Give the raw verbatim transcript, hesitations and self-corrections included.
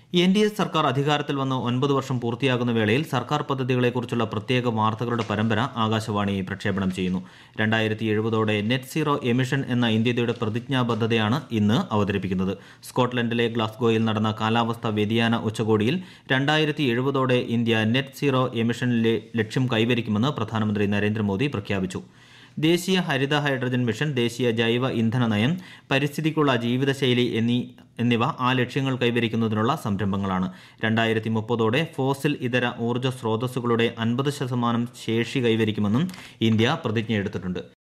N D A സർക്കാർ അധികാരത്തിൽ വന്ന് ഒൻപത് വർഷം പൂർത്തിയാകുന്ന വേളയിൽ സർക്കാർ പദ്ധതികളെക്കുറിച്ചുള്ള പ്രത്യേക വാർത്തകളുടെ പരമ്പര ആകാശവാണി പ്രക്ഷേപണം ചെയ്യുന്നു. രണ്ടായിരത്തി എഴുപതോടെ നെറ്റ് സീറോ എമിഷൻ എന്ന ഇന്ത്യയുടെ പ്രതിജ്ഞാബദ്ധതയാണ് ഇന്ന് അവതരിപ്പിക്കുന്നത്. സ്കോട്ട്ലൻഡിലെ ഗ്ലാസ്ഗോയിൽ നടന്ന കാലാവസ്ഥാ വ്യതിയാന ഉച്ചകോടിയിൽ രണ്ടായിരത്തി എഴുപതോടെ ഇന്ത്യ നെറ്റ് സീറോ എമിഷനിലെ ലക്ഷ്യം കൈവരിക്കുമെന്ന് പ്രധാനമന്ത്രി നരേന്ദ്രമോദി പ്രഖ്യാപിച്ചു. ദേശീയ ഹരിത ഹൈഡ്രജൻ മിഷൻ, ദേശീയ ജൈവ ഇന്ധന നയം, പരിസ്ഥിതിക്കുള്ള ജീവിതശൈലി എന്നീ എന്നിവ ആ ലക്ഷ്യങ്ങൾ കൈവരിക്കുന്നതിനുള്ള സംരംഭങ്ങളാണ്. രണ്ടായിരത്തി മുപ്പതോടെ ഫോസിൽ ഇതര ഊർജ്ജ സ്രോതസ്സുകളുടെ അൻപത് ശതമാനം ശേഷി കൈവരിക്കുമെന്നും ഇന്ത്യ പ്രതിജ്ഞയെടുത്തിട്ടുണ്ട്.